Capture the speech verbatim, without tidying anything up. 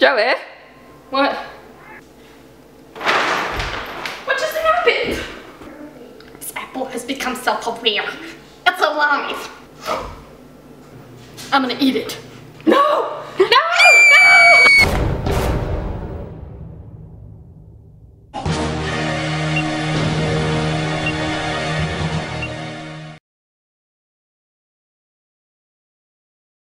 Joey? What? What just happened? This apple has become self-aware. It's alive. I'm gonna eat it. No!